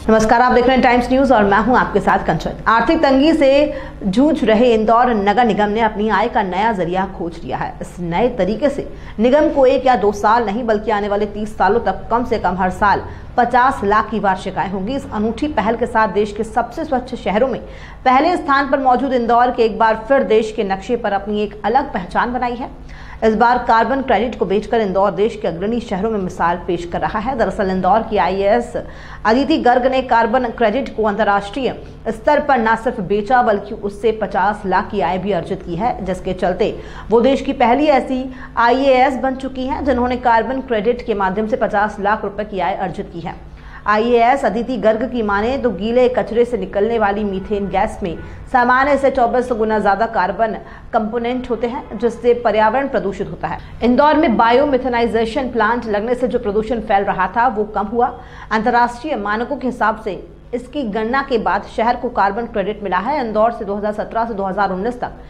नमस्कार, आप देख रहे हैं टाइम्स न्यूज और मैं हूं आपके साथ कंचन। आर्थिक तंगी से जूझ रहे इंदौर नगर निगम ने अपनी आय का नया जरिया खोज लिया है। इस नए तरीके से निगम को 1 या 2 साल नहीं बल्कि आने वाले 30 सालों तक कम से कम हर साल 50 लाख की वार्षिक आय होंगी। इस अनूठी पहल के साथ देश के सबसे स्वच्छ शहरों में पहले स्थान पर मौजूद इंदौर के एक बार फिर देश के नक्शे पर अपनी एक अलग पहचान बनाई है। इस बार कार्बन क्रेडिट को बेचकर इंदौर देश के अग्रणी शहरों में मिसाल पेश कर रहा है। दरअसल इंदौर की आईएएस अदिति गर्ग ने कार्बन क्रेडिट को अंतर्राष्ट्रीय स्तर पर न सिर्फ बेचा बल्कि उससे 50 लाख की आय भी अर्जित की है, जिसके चलते वो देश की पहली ऐसी आईएएस बन चुकी हैं जिन्होंने कार्बन क्रेडिट के माध्यम से 50 लाख रुपए की आय अर्जित की है। आईएएस अदिति गर्ग की माने तो गीले कचरे से निकलने वाली मीथेन गैस में सामान्य से 24 गुना ज्यादा कार्बन कंपोनेंट होते हैं, जिससे पर्यावरण प्रदूषित होता है। इंदौर में बायोमिथेनाइजेशन प्लांट लगने से जो प्रदूषण फैल रहा था वो कम हुआ। अंतर्राष्ट्रीय मानकों के हिसाब से इसकी गणना के बाद शहर को कार्बन क्रेडिट मिला है। इंदौर से 2017 से 2019 तक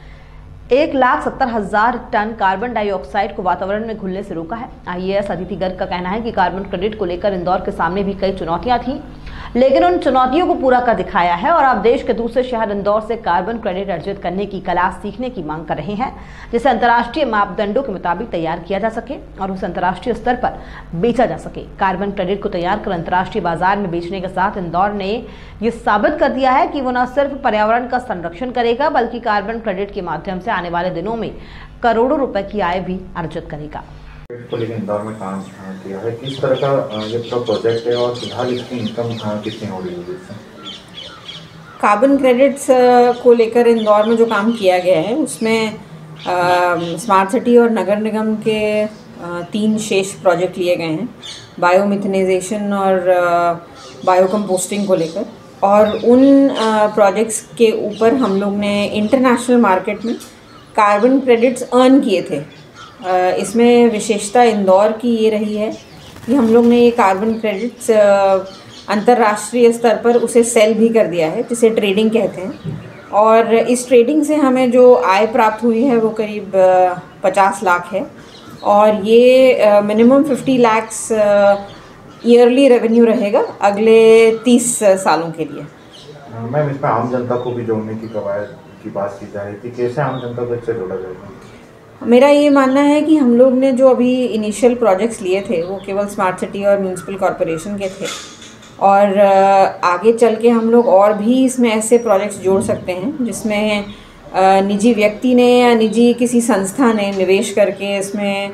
1,70,000 टन कार्बन डाइऑक्साइड को वातावरण में घुलने से रोका है। आईएएस अदिति गर्ग का कहना है कि कार्बन क्रेडिट को लेकर इंदौर के सामने भी कई चुनौतियां थीं, लेकिन उन चुनौतियों को पूरा कर दिखाया है और अब देश के दूसरे शहर इंदौर से कार्बन क्रेडिट अर्जित करने की कला सीखने की मांग कर रहे हैं, जिसे अंतर्राष्ट्रीय मापदंडों के मुताबिक तैयार किया जा सके और उसे अंतर्राष्ट्रीय स्तर पर बेचा जा सके। कार्बन क्रेडिट को तैयार कर अंतर्राष्ट्रीय बाजार में बेचने के साथ इंदौर ने ये साबित कर दिया है कि वो न सिर्फ पर्यावरण का संरक्षण करेगा बल्कि कार्बन क्रेडिट के माध्यम से आने वाले दिनों में करोड़ों रुपए की आय भी अर्जित करेगा। को लेकर इंदौर में काम किया है, किस तरह का ये प्रोजेक्ट है और फिलहाल इसकी इनकम कितनी हो रही है इससे? कार्बन क्रेडिट्स को लेकर इंदौर में जो काम किया गया है उसमें स्मार्ट सिटी और नगर निगम के 3 शेष प्रोजेक्ट लिए गए हैं, बायोमिथेनाइजेशन और बायोकम्पोस्टिंग को लेकर। और उन प्रोजेक्ट्स के ऊपर हम लोग ने इंटरनेशनल मार्केट में कार्बन क्रेडिट्स अर्न किए थे। इसमें विशेषता इंदौर की ये रही है कि हम लोग ने ये कार्बन क्रेडिट्स अंतर्राष्ट्रीय स्तर पर उसे सेल भी कर दिया है, जिसे ट्रेडिंग कहते हैं। और इस ट्रेडिंग से हमें जो आय प्राप्त हुई है वो करीब 50 लाख है और ये मिनिमम 50 लाख्स ईयरली रेवेन्यू रहेगा अगले 30 सालों के लिए। मैम, इसमें आम जनता को भी जोड़ने की कवायद की बात की जा रही थी, कैसे आम जनता को इससे जोड़ा जाएगा? मेरा ये मानना है कि हम लोग ने जो अभी इनिशियल प्रोजेक्ट्स लिए थे वो केवल स्मार्ट सिटी और म्यूनिसिपल कॉरपोरेशन के थे और आगे चल के हम लोग और भी इसमें ऐसे प्रोजेक्ट्स जोड़ सकते हैं जिसमें निजी व्यक्ति ने या निजी किसी संस्था ने निवेश करके इसमें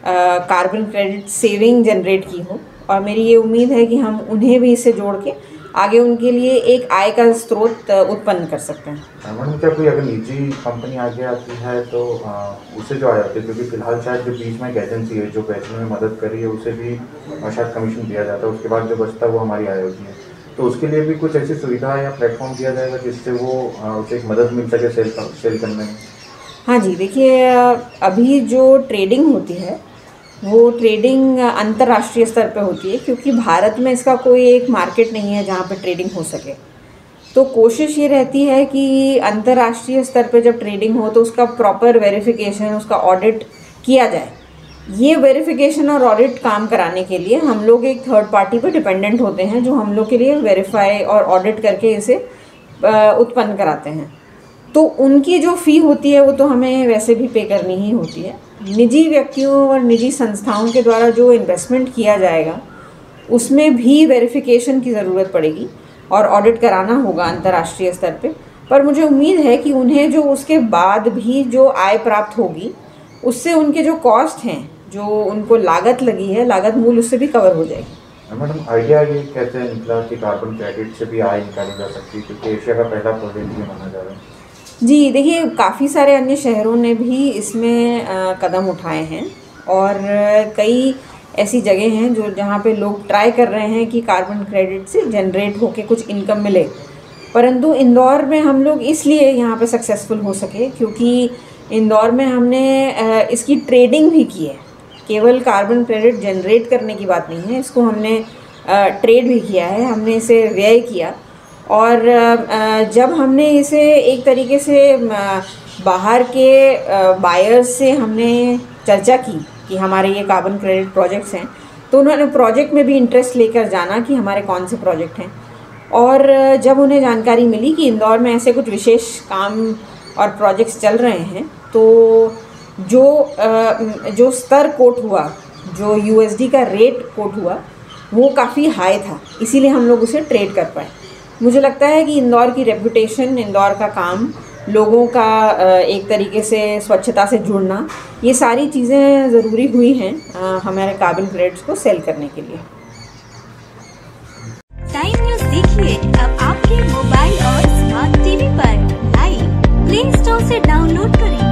कार्बन क्रेडिट सेविंग जनरेट की हो। और मेरी ये उम्मीद है कि हम उन्हें भी इससे जोड़ के आगे उनके लिए एक आय का स्रोत उत्पन्न कर सकते हैं। मैडम, क्या कोई अगर निजी कंपनी आगे आती है तो उसे जो आय होती है, क्योंकि फिलहाल शायद जो बीच में एक एजेंसी है जो बेचने में मदद कर रही है उसे भी शायद कमीशन दिया जाता है, उसके बाद जो बचता है वो हमारी आय होती है, तो उसके लिए भी कुछ ऐसी सुविधा या प्लेटफॉर्म दिया जाएगा जिससे वो उसे एक मदद मिल सके सेल करने में? हाँ जी, देखिए अभी जो ट्रेडिंग होती है वो ट्रेडिंग अंतर्राष्ट्रीय स्तर पे होती है, क्योंकि भारत में इसका कोई एक मार्केट नहीं है जहाँ पे ट्रेडिंग हो सके। तो कोशिश ये रहती है कि अंतर्राष्ट्रीय स्तर पे जब ट्रेडिंग हो तो उसका प्रॉपर वेरिफिकेशन, उसका ऑडिट किया जाए। ये वेरिफिकेशन और ऑडिट काम कराने के लिए हम लोग एक थर्ड पार्टी पे डिपेंडेंट होते हैं जो हम लोग के लिए वेरीफाई और ऑडिट करके इसे उत्पन्न कराते हैं। तो उनकी जो फ़ी होती है वो तो हमें वैसे भी पे करनी ही होती है। निजी व्यक्तियों और निजी संस्थाओं के द्वारा जो इन्वेस्टमेंट किया जाएगा उसमें भी वेरिफिकेशन की ज़रूरत पड़ेगी और ऑडिट कराना होगा अंतर्राष्ट्रीय स्तर पे। पर मुझे उम्मीद है कि उन्हें जो उसके बाद भी जो आय प्राप्त होगी उससे उनके जो कॉस्ट हैं, जो उनको लागत लगी है, लागत मूल उससे भी कवर हो जाएगी। मैडम, आइडिया ये कैसे निकला कि कार्बन क्रेडिट से भी आय निकाली जा सकती है, क्योंकि एशिया का पहला प्रोजेक्ट ये माना जा रहा है? जी देखिए, काफ़ी सारे अन्य शहरों ने भी इसमें कदम उठाए हैं और कई ऐसी जगह हैं जो जहाँ पे लोग ट्राई कर रहे हैं कि कार्बन क्रेडिट से जनरेट होके कुछ इनकम मिले। परंतु इंदौर में हम लोग इसलिए यहाँ पे सक्सेसफुल हो सके क्योंकि इंदौर में हमने इसकी ट्रेडिंग भी की है। केवल कार्बन क्रेडिट जनरेट करने की बात नहीं है, इसको हमने ट्रेड भी किया है, हमने इसे व्यय किया। और जब हमने इसे एक तरीके से बाहर के बायर्स से हमने चर्चा की कि हमारे ये कार्बन क्रेडिट प्रोजेक्ट्स हैं, तो उन्होंने प्रोजेक्ट में भी इंटरेस्ट लेकर जाना कि हमारे कौन से प्रोजेक्ट हैं। और जब उन्हें जानकारी मिली कि इंदौर में ऐसे कुछ विशेष काम और प्रोजेक्ट्स चल रहे हैं, तो जो स्तर कोट हुआ, जो यूएसडी का रेट कोट हुआ, वो काफ़ी हाई था, इसीलिए हम लोग उसे ट्रेड कर पाए। मुझे लगता है कि इंदौर की रेपुटेशन, इंदौर का काम, लोगों का एक तरीके से स्वच्छता से जुड़ना, ये सारी चीज़ें ज़रूरी हुई हैं हमारे कार्बन क्रेडिट्स को सेल करने के लिए। टाइम न्यूज़ देखिए अब आपके मोबाइल और स्मार्ट टीवी पर लाइव प्ले स्टोर से डाउनलोड करें।